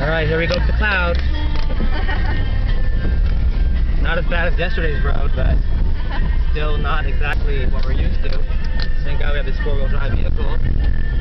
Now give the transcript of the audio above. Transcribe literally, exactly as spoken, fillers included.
Alright, here we go with the clouds. Not as bad as yesterday's road, but still not exactly what we're used to. Thank God we have this four-wheel drive vehicle.